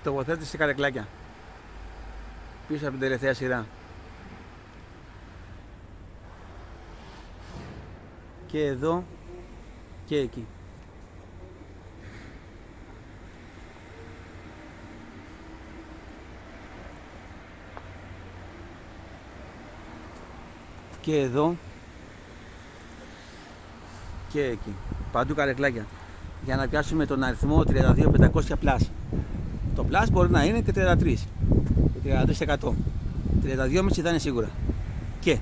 τοποθέτηση καρεκλάκια πίσω από την τελευταία σειρά. Και εδώ και εκεί. Και εδώ και εκεί. Παντού καρεκλάκια. Για να πιάσουμε τον αριθμό 32.500 πλάς. Το πλάς μπορεί να είναι και 33. Και 33%. 32,5 θα είναι σίγουρα. Και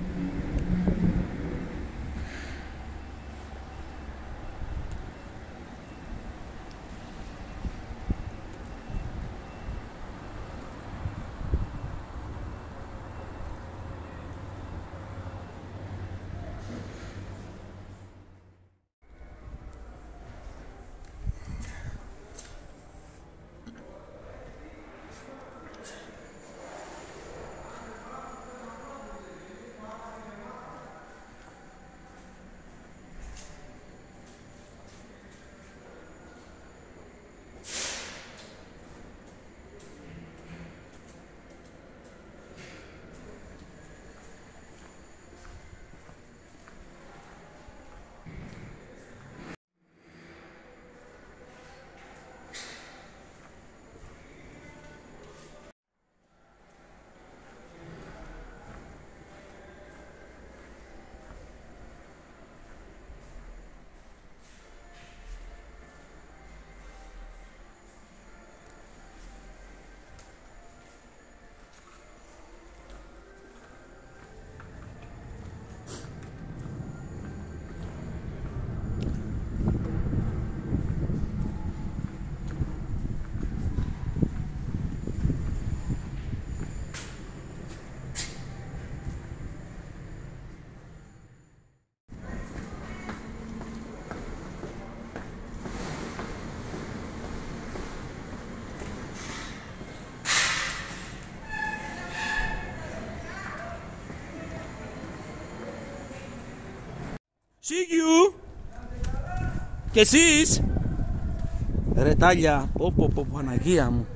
Σίγιου! Και εσείς! Ρετάλια, Παναγία μου.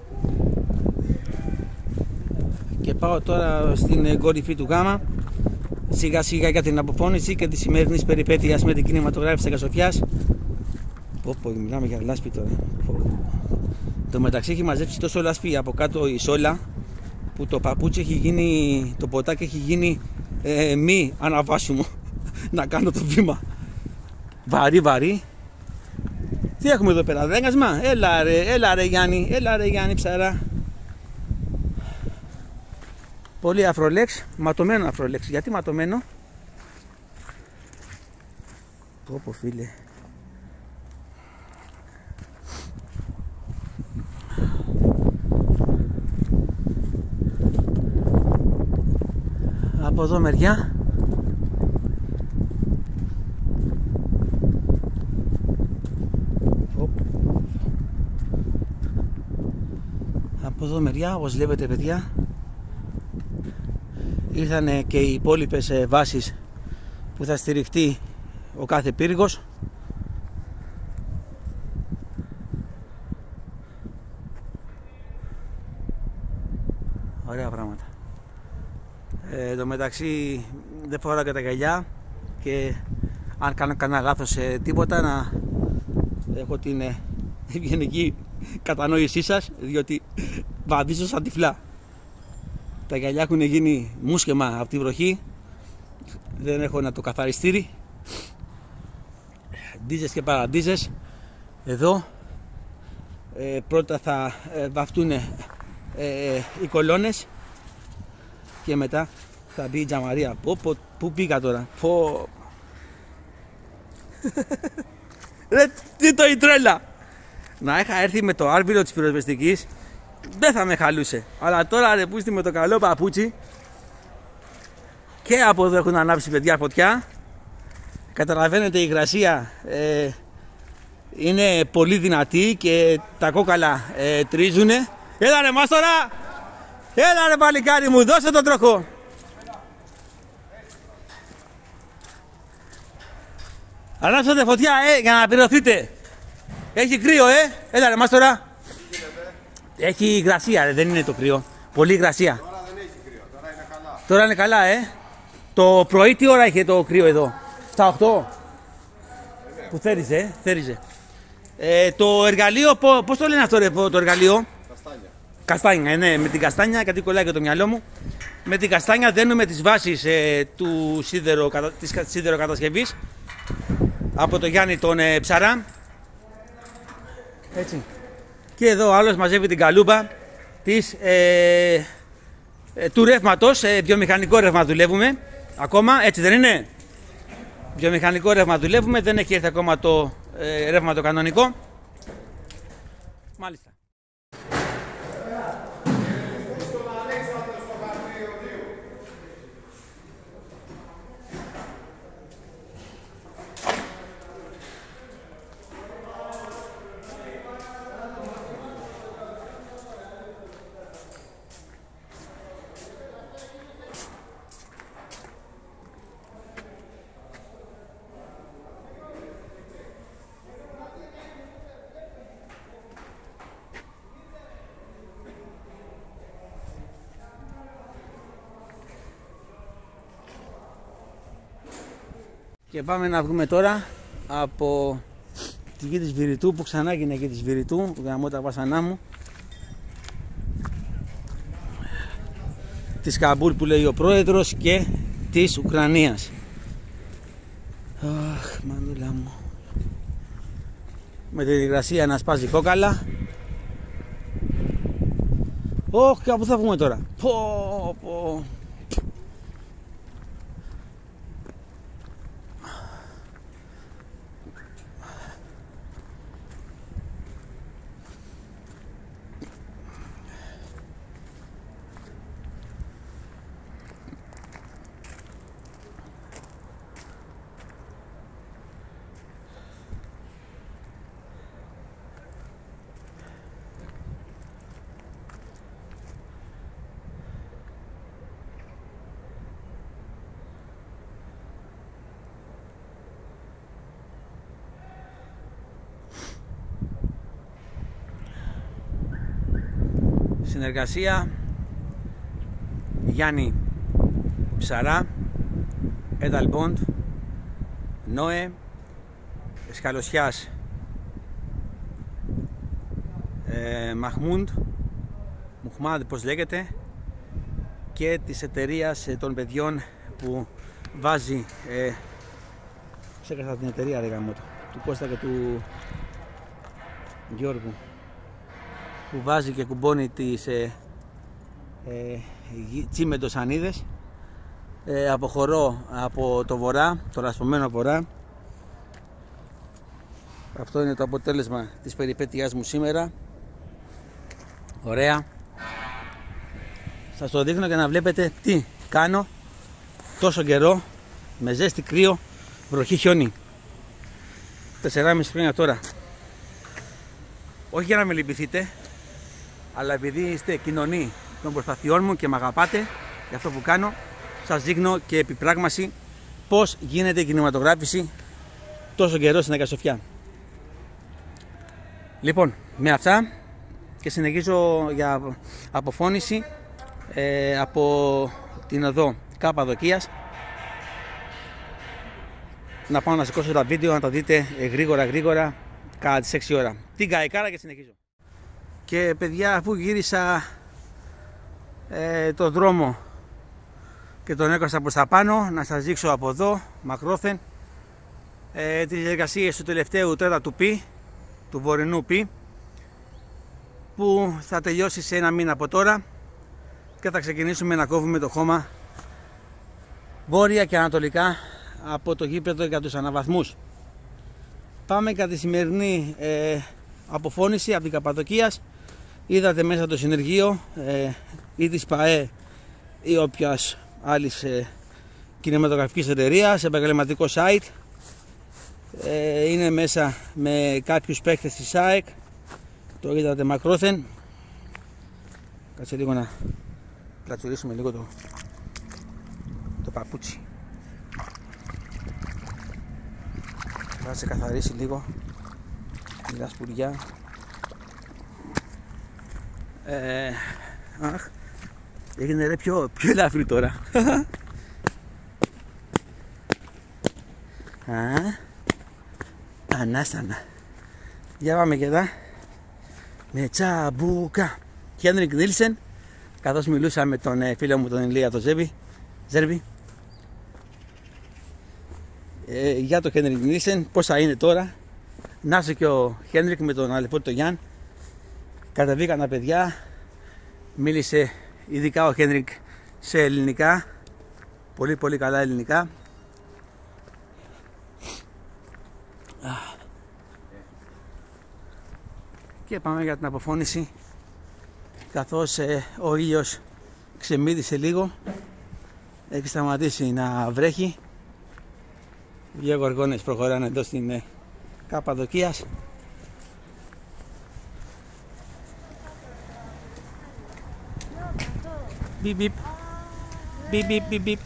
Και πάω τώρα στην κορυφή του Γάμα. Σιγά σιγά για την αποφώνηση και τη σημερινή περιπέτειας με την κινηματογράφηση της Αγασοφιάς. Μιλάμε για λάσπη τώρα. Το μεταξύ έχει μαζέψει τόσο λάσπη από κάτω η σόλα που το παπούτσι έχει γίνει, το ποτάκι έχει γίνει μη αναβάσιμο να κάνω το βήμα. Βαρύ. Τι έχουμε εδώ πέρα, δέγασμα? Έλα ρε Γιάννη ψαρά. Πολύ αφρολέξ, ματωμένο αφρολέξ. Γιατί ματωμένο? Φίλε. Από εδώ μεριά όπως βλέπετε παιδιά, ήρθαν και οι υπόλοιπες βάσεις που θα στηριχτεί ο κάθε πύργος. Ωραία πράγματα. Εν τω μεταξύ δεν φοράω και τα γυαλιά και αν κάνω κανένα λάθος τίποτα να έχω την ευγενική κατανόησή σας, διότι βαδίζω σαν τυφλά. Τα γυαλιά έχουν γίνει μουσκεμα από τη βροχή, δεν έχω να το καθαριστήρι. Ντίζες και παραντίζες. Εδώ πρώτα θα βαφτούν οι κολόνες και μετά θα μπει η τζαμαρία. Πού πήγα τώρα? Ρε, τι το η τρέλα! Να είχα έρθει με το άρβιλο της πυροσβεστικής δεν θα με χαλούσε. Αλλά τώρα ρε πούστη με το καλό παπούτσι. Και από εδώ έχουν ανάψει παιδιά φωτιά. Καταλαβαίνετε η υγρασία είναι πολύ δυνατή και τα κόκαλα τρίζουνε. Έλα ρε μάστορα! Έλα ρε παλικάρι μου, δώσε τον τροχό! Ανάψατε φωτιά για να πυρωθείτε. Έχει κρύο έλα ρε μάστορα. Έχει υγρασία, δεν είναι το κρύο. Πολύ υγρασία. Τώρα δεν έχει κρύο, τώρα είναι καλά. Τώρα είναι καλά, Το πρωί τι ώρα είχε το κρύο εδώ? Στα 8. Που θέριζε, θέριζε. Το εργαλείο, πώς το λένε αυτό ρε, το εργαλείο? Καστάνια. Καστάνια, ναι, με την καστάνια, κάτι κολλάει και το μυαλό μου. Με την καστάνια δένουμε τις βάσεις του της σίδεροκατασκευής από το Γιάννη τον Ψαρά. Έτσι. Και εδώ άλλος μαζεύει την καλούπα του ρεύματος, βιομηχανικό ρεύμα δουλεύουμε ακόμα, έτσι δεν είναι? Βιομηχανικό ρεύμα δουλεύουμε, δεν έχει έρθει ακόμα το ρεύμα το κανονικό. Μάλιστα. Και πάμε να βγούμε τώρα από τη γη της Βηρητού, που ξανά γίνει γη της Βηρητού, γαμώ τα βασανά μου, της Καμπούρ που λέει ο πρόεδρος και της Ουκρανίας. Αχ, μανούλα μου. Με την υγρασία να σπάζει κόκαλα. Ωχ, κάπου θα βγούμε τώρα. Πω. Συνεργασία Γιάννη Ψαρά, Edalbond, Νόε, Σκαλωσιάς Μουχμάντ, πώς λέγεται, και της εταιρείας των παιδιών που βάζει, ξέχασα την εταιρεία ρε γαμώτο, του Κώστα και του Γιώργου, που βάζει και κουμπώνει τις τσίμεντος ανίδες. Αποχωρώ από το βορρά, το ρασπωμένο βορρά. Αυτό είναι το αποτέλεσμα της περιπέτειάς μου σήμερα. Ωραία. Σας το δείχνω για να βλέπετε τι κάνω τόσο καιρό, με ζέστη, κρύο, βροχή, χιόνι. 4,5 χρόνια τώρα. Όχι για να με λυπηθείτε, αλλά επειδή είστε κοινωνοί των προσπαθειών μου και με αγαπάτε για αυτό που κάνω, σας δείχνω και επιπράγμαση πώς γίνεται η κινηματογράφηση τόσο καιρό στην Αγία Σοφιά. Λοιπόν, με αυτά και συνεχίζω για αποφώνηση από την οδό Καπαδοκίας. Να πάω να σηκώσω τα βίντεο, να τα δείτε γρήγορα κατά τις 6 ώρα. Την καϊκάρα και συνεχίζω. Και παιδιά, αφού γύρισα το δρόμο και τον έκανα προς τα πάνω, να σας δείξω από εδώ μακρόθεν τις εργασίες του τελευταίου τέταρτου πι, του βορεινού πι, που θα τελειώσει σε ένα μήνα από τώρα και θα ξεκινήσουμε να κόβουμε το χώμα βόρεια και ανατολικά από το γήπεδο για τους αναβαθμούς. Πάμε κατά τη σημερινή αποφώνηση από την Καπαδοκίας. Είδατε μέσα το συνεργείο ή της ΠΑΕ ή όποιας άλλης κινηματογραφικής εταιρείας, επαγγελματικό site. Είναι μέσα με κάποιους παίκτες της ΑΕΚ. Το είδατε μακρόθεν. Κάτσε λίγο να πλατσουρίσουμε λίγο το παπούτσι. Θα σε καθαρίσει λίγο η λασπουριά. Αχ, έγινε ρε πιο ελαφρύ τώρα. Ανάστανα. Για πάμε και εδώ. Με τσαμπούκα. Χένρικ Νίλσεν. Καθώς μιλούσα με τον φίλο μου τον Ηλία τον Ζέρβι. Για τον Χένρικ Νίλσεν, πόσα είναι τώρα. Να είσαι και ο Χένρικ με τον αδελφό του τον Γιάν. Κατεβήκαν τα παιδιά. Μίλησε ειδικά ο Χένρικ σε ελληνικά. Πολύ καλά ελληνικά. Και πάμε για την αποφώνηση. Καθώς ο ήλιος ξεμύδισε λίγο, έχει σταματήσει να βρέχει. Δύο γοργόνες προχωράνε εδώ στην Καπαδοκίας. Μπιπ μπιπ. Μπιπ μπιπ μπιπ μπιπ.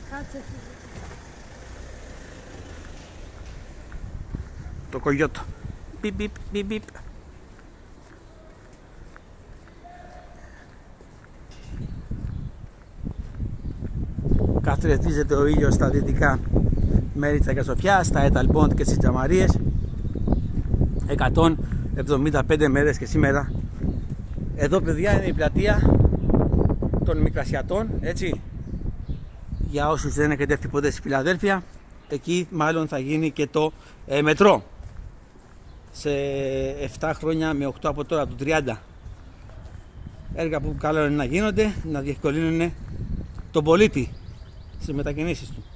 Το κογιότο. Μπιπ μπιπ μπιπ μπιπ. Καθρεφτίζεται ο ήλιος στα δυτικά μέρη της Αγίας Σοφιάς, στα Εταλμπόντ και στις Τζαμαρίες. 175 μέρες και σήμερα. Εδώ παιδιά είναι η πλατεία των Μικρασιατών, έτσι. Για όσους δεν έχετε έρθει ποτέ στη Φιλαδέλφια, εκεί μάλλον θα γίνει και το μετρό. Σε 7 χρόνια με 8 από τώρα, του 30. Έργα που καλό είναι να γίνονται, να διευκολύνουν τον πολίτη στις μετακινήσεις του.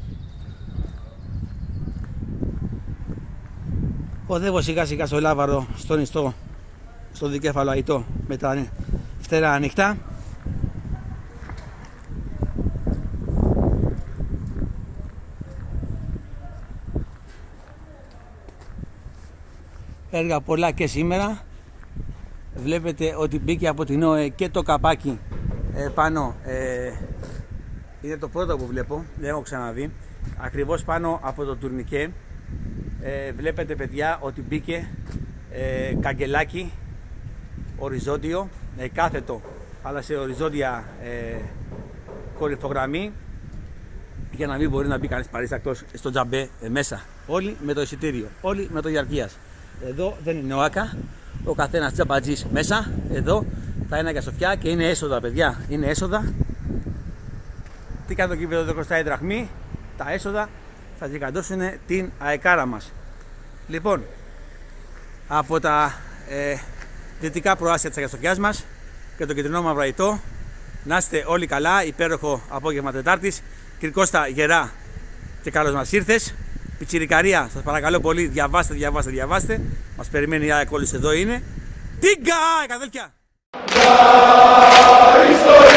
Οδεύω σιγά σιγά στο Λάβαρο, στον Ιστό, στο Δικέφαλο Αϊτό, με τα φτερά ανοιχτά. Έργα πολλά και σήμερα. Βλέπετε ότι μπήκε από την ΟΕ και το καπάκι πάνω. Είναι το πρώτο που βλέπω, δεν έχω ξαναδεί. Ακριβώς πάνω από το τουρνικέ. Βλέπετε παιδιά ότι μπήκε καγκελάκι οριζόντιο, κάθετο, αλλά σε οριζόντια κορυφογραμμή, για να μην μπορεί να μπει κανείς παρίστακτος στο τζαμπέ μέσα. Όλοι με το εισιτήριο, όλοι με το διαρκείας. Εδώ δεν είναι ΟΑΚΑ, ο καθένας τζαμπατζής μέσα. Εδώ θα είναι Αγία Σοφιά και είναι έσοδα παιδιά, είναι έσοδα. Τι κάνει το κήπεδο, δεν κοστάει δραχμή, τα έσοδα θα γιγαντώσουν την αεκάρα μας. Λοιπόν, από τα δυτικά προάστια της Αγίας Σοφιάς μας και το κεντρινό μαύρο Αϊτό, να είστε όλοι καλά, υπέροχο απόγευμα Τετάρτης. Κυρκώστα γερά και καλώς μας ήρθες. Πιτσιρικαρία, σας παρακαλώ πολύ, διαβάστε. Μας περιμένει η ΑΕΚ, όλους εδώ είναι. Τίγκα, αδέλφια!